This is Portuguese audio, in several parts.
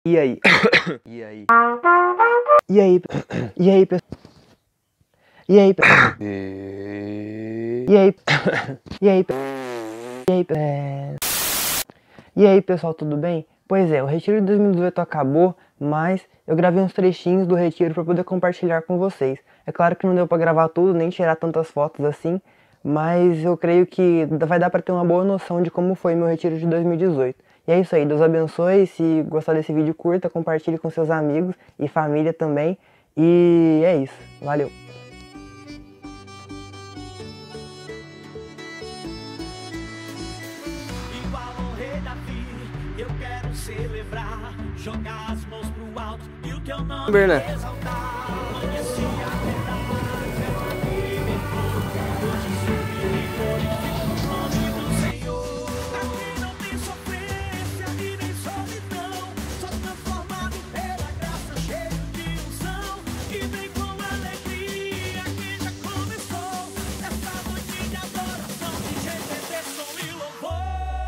E aí? E aí? E aí? E aí, pessoal? E aí? E aí? E aí? E aí, pessoal, tudo bem? Pois é, o retiro de 2018 acabou, mas eu gravei uns trechinhos do retiro para poder compartilhar com vocês. É claro que não deu para gravar tudo, nem tirar tantas fotos assim, mas eu creio que vai dar para ter uma boa noção de como foi meu retiro de 2018. E é isso aí, Deus abençoe, se gostar desse vídeo curta, compartilhe com seus amigos e família também. E é isso, valeu! Eu quero celebrar, jogar as mãos pro alto e o teu nome Berna. exaltar. Conheci a verdade, hoje subirei e glorifico o nome do Senhor. Aqui não tem sofrência e nem solidão, sou transformado pela graça, cheio de unção, que vem com alegria, que já começou essa noite de adoração, de receber som e louvor.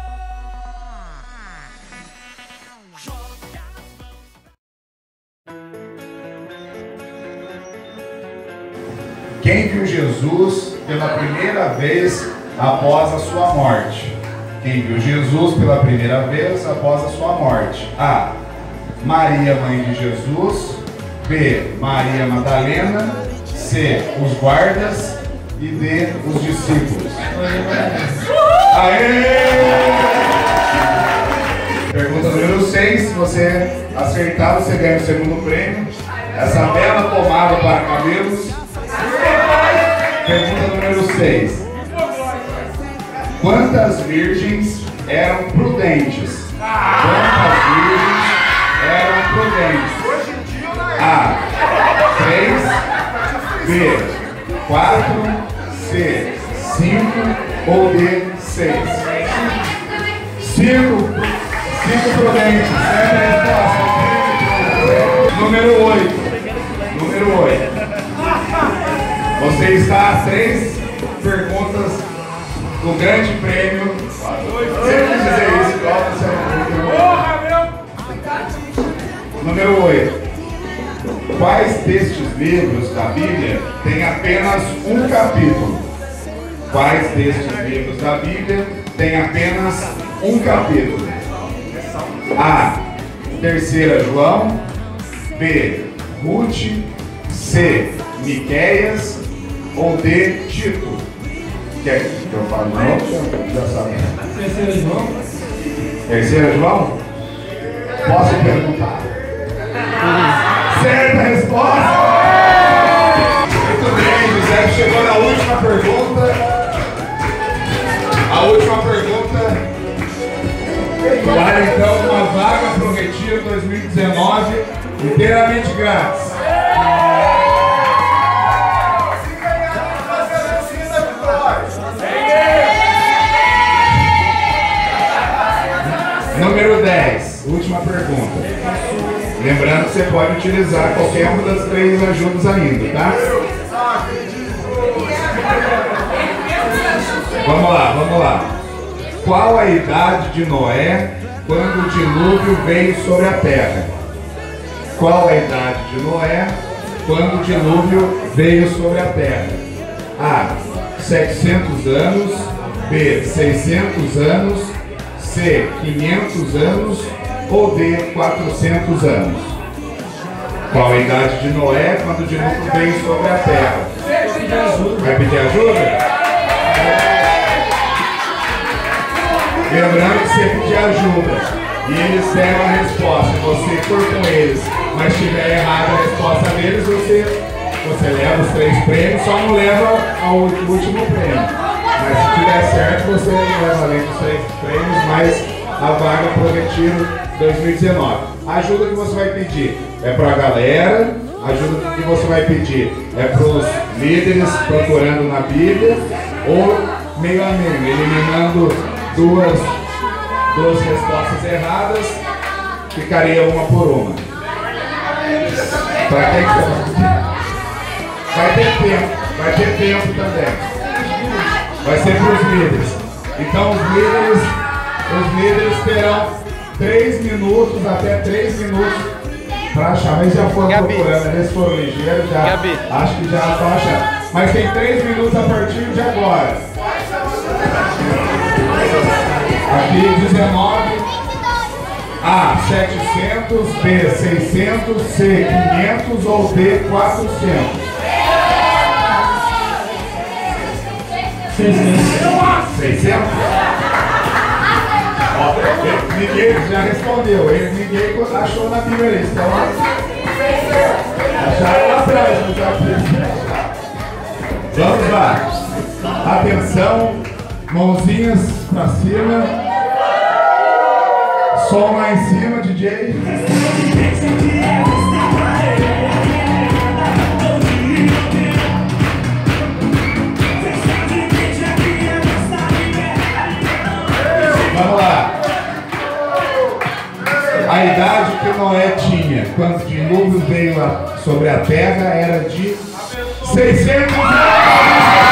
Quem viu Jesus pela primeira vez após a sua morte? Quem viu Jesus pela primeira vez após a sua morte? A. Maria, mãe de Jesus. B. Maria Madalena. C. Os guardas. E D. Os discípulos. Aê! Pergunta número 6. Se você acertar, você ganha o segundo prêmio. Essa bela pomada para cabelos. Pergunta número 6. Quantas virgens eram prudentes? Quantas virgens eram prudentes? A. 3. B. 4. C. 5. Ou D. 6. 5 prudentes. Certa resposta. Número 8. Número 8. Você está a 3 perguntas do grande prêmio. Sempre quis dizer isso, igual você. Número 8. Quais destes livros da Bíblia têm apenas um capítulo? Quais destes livros da Bíblia têm apenas um capítulo? A. 3 João. B. Ruth. C. Miqueias. Ou D. Tito? Quer que eu fale de novo? Já sabe. 3 João. 3 João? Posso perguntar? Certa resposta! Muito bem, José chegou na última pergunta. A última pergunta vale então uma vaga para o Retiro 2019 inteiramente grátis. Número 10, última pergunta. Lembrando que você pode utilizar qualquer uma das 3 ajudas ainda, tá? Vamos lá, vamos lá. Qual a idade de Noé quando o dilúvio veio sobre a terra? Qual a idade de Noé quando o dilúvio veio sobre a terra? A. 700 anos. B. 600 anos. C. 500 anos. Ou D. 400 anos. Qual a idade de Noé quando o dilúvio veio sobre a terra? Vai pedir ajuda? Lembrando que você pedir ajuda e eles deram a resposta, você for com eles, mas tiver errado a resposta deles, você leva os 3 prêmios, só não leva ao último prêmio. Mas se tiver certo, você leva além dos 3 prêmios, mais a vaga para o Retiro 2019. A ajuda que você vai pedir é para a galera, a ajuda que você vai pedir é para os líderes procurando na Bíblia, ou meio a meio, eliminando duas respostas erradas, ficaria uma por uma. Para quem vai ter tempo também. Vai ser para os líderes. Então os líderes terão 3 minutos, até 3 minutos para achar. Mas já foram procurando, eles foram ligeiros, já, acho que já estão achando. Mas tem 3 minutos a partir de agora. Aqui 19. A, 700, B, 600, C, 500 ou D, 400. 600? Ó, ninguém já respondeu, ninguém achou na primeira lista. Então, acharam lá atrás, não já fiz. Vamos lá. Atenção, mãozinhas pra cima. Som lá em cima, DJ. Vamos lá. A idade que Noé tinha quando o dilúvio veio sobre a terra era de 600 anos.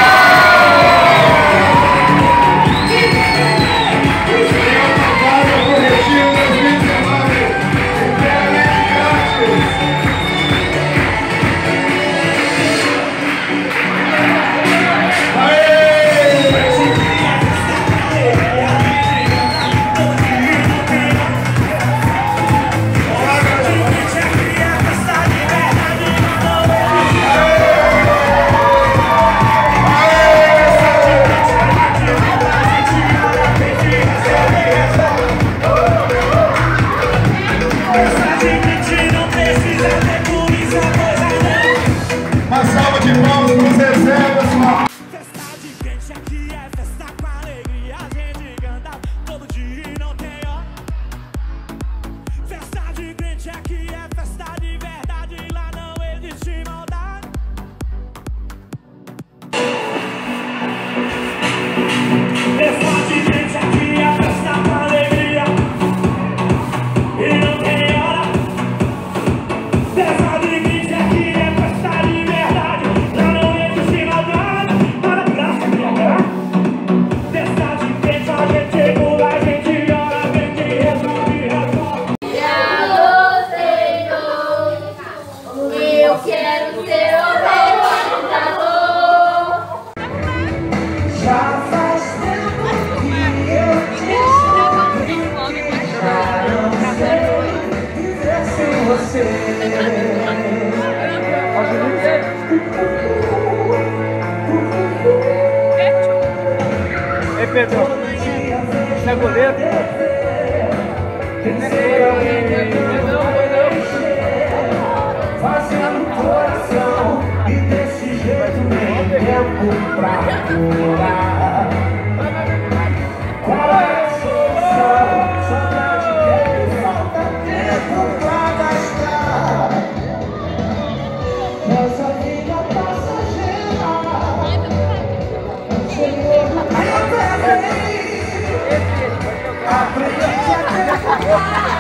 Ei, Pedro, você é goleiro? Fazendo coração e desse jeito nem tempo pra curar. Qual é a solução? Saudade que falta tempo pra gastar. Nossa vida passageira. Senhor, aprende a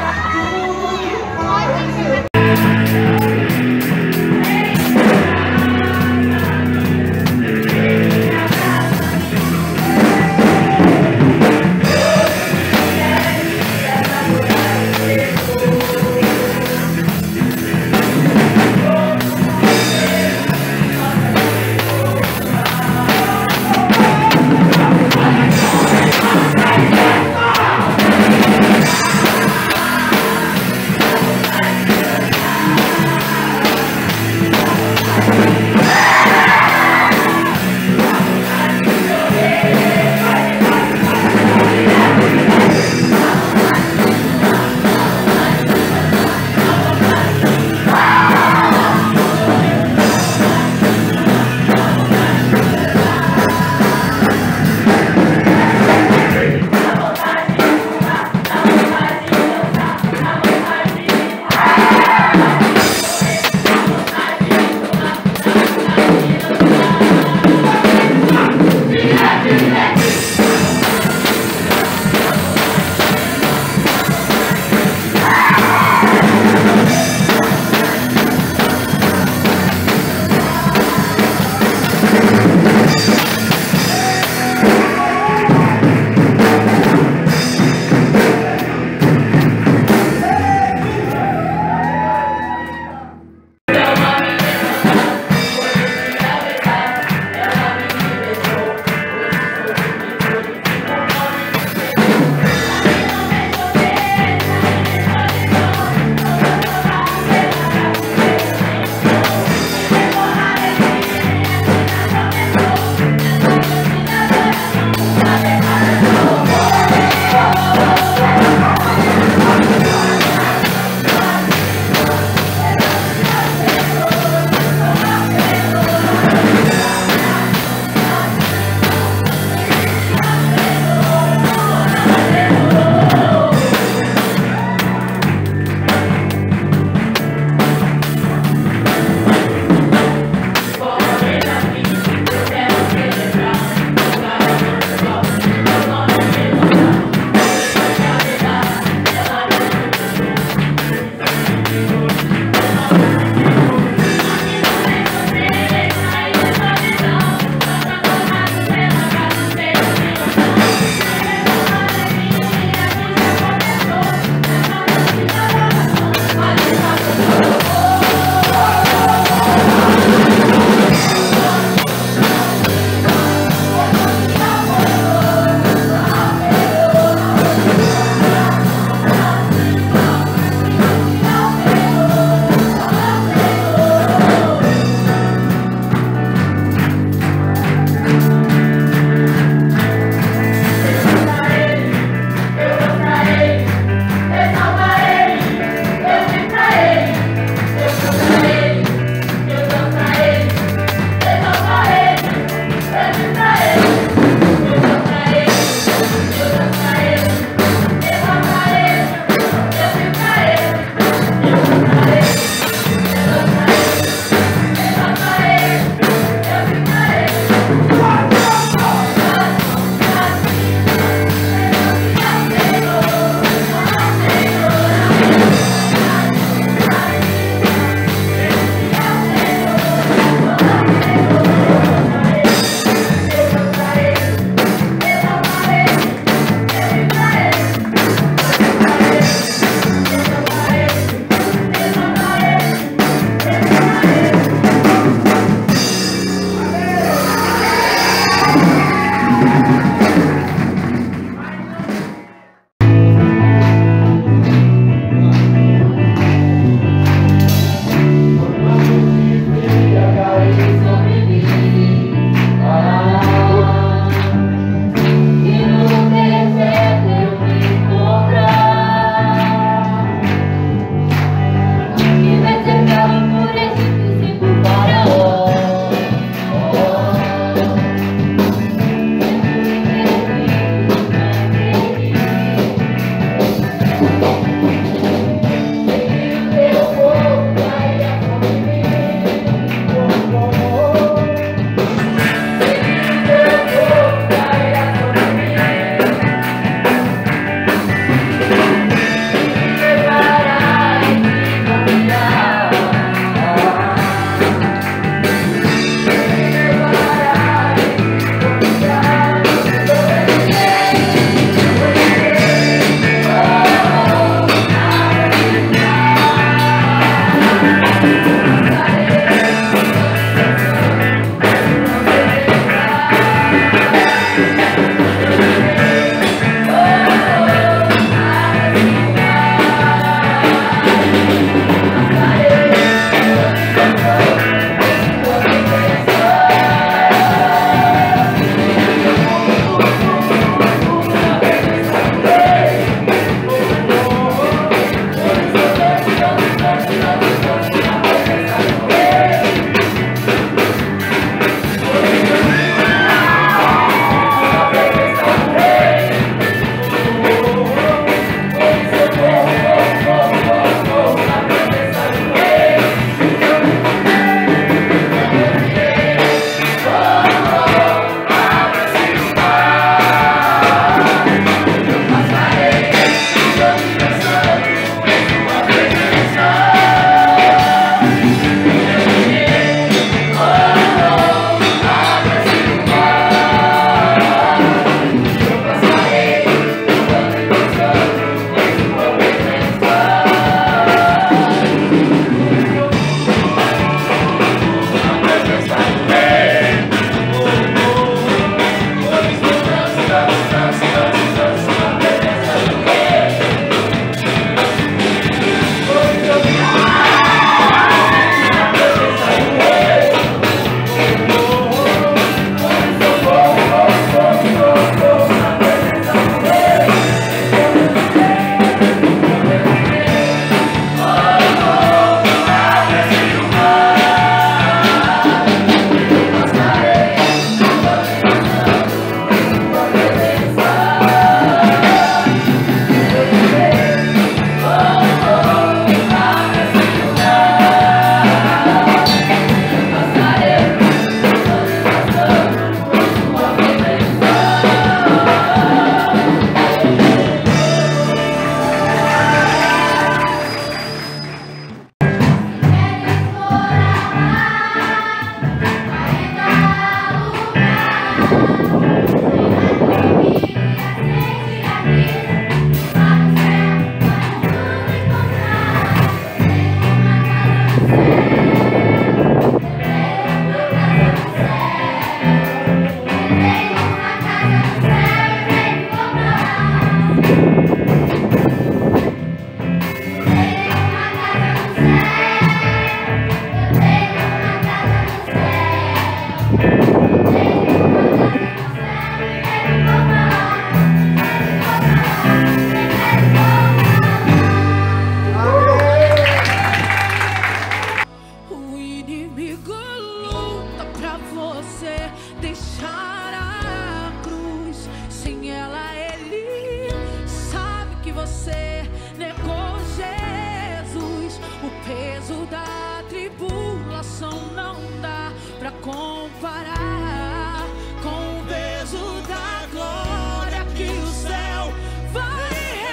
comparar com o peso da glória que o céu vai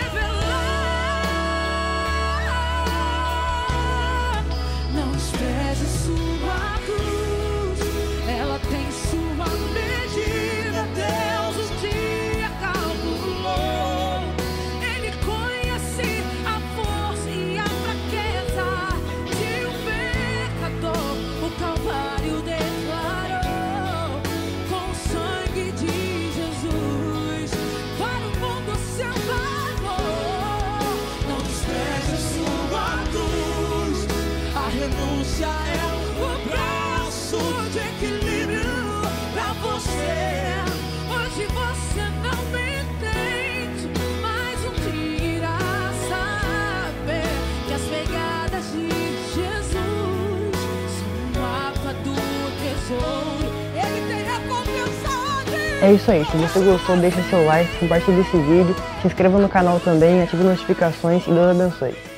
revelar. Não despreze sua cruz, ela tem sua medida. Deus um dia calculou. Ele conhece a força e a fraqueza de um pecador. O Calvário declarou com o sangue de Jesus para o mundo seu valor. Não despreze sua cruz, a renúncia é o braço de equilíbrio pra você. Hoje você não me entende, mas um dia irá saber que as pegadas de Jesus são o mapa do tesouro. Ele tem recompensa onde? É isso aí, se você gostou, deixa seu like, compartilhe esse vídeo, se inscreva no canal também, ative notificações e Deus abençoe.